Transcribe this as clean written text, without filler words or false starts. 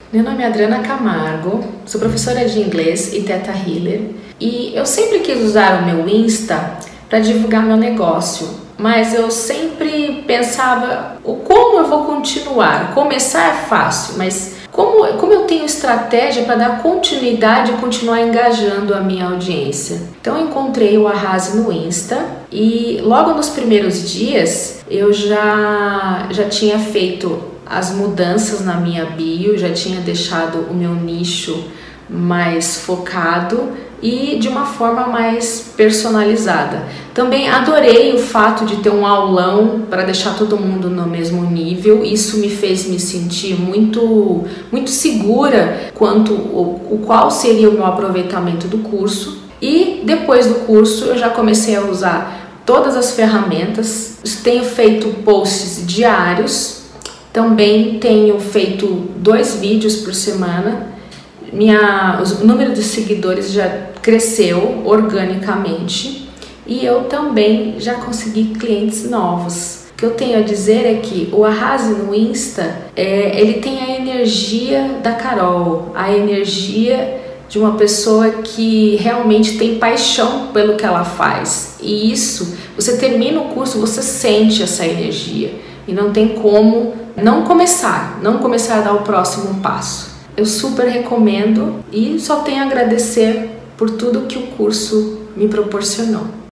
Meu nome é Adriana Camargo, sou professora de inglês e Theta Healer e eu sempre quis usar o meu Insta para divulgar meu negócio, mas eu sempre pensava como eu vou continuar. Começar é fácil, mas como eu tenho estratégia para dar continuidade e continuar engajando a minha audiência? Então eu encontrei o Arrase no Insta e logo nos primeiros dias eu já tinha feito as mudanças na minha bio, já tinha deixado o meu nicho mais focado e de uma forma mais personalizada. Também adorei o fato de ter um aulão para deixar todo mundo no mesmo nível. Isso me fez me sentir muito segura quanto qual seria o meu aproveitamento do curso. E depois do curso eu já comecei a usar todas as ferramentas. Tenho feito posts diários. Também tenho feito 2 vídeos por semana. O número de seguidores já cresceu organicamente e eu também já consegui clientes novos. O que eu tenho a dizer é que o Arrase no Insta, ele tem a energia da Carol, a energia de uma pessoa que realmente tem paixão pelo que ela faz. E isso, você termina o curso, você sente essa energia e não tem como não começar a dar o próximo passo. Eu super recomendo e só tenho a agradecer por tudo que o curso me proporcionou.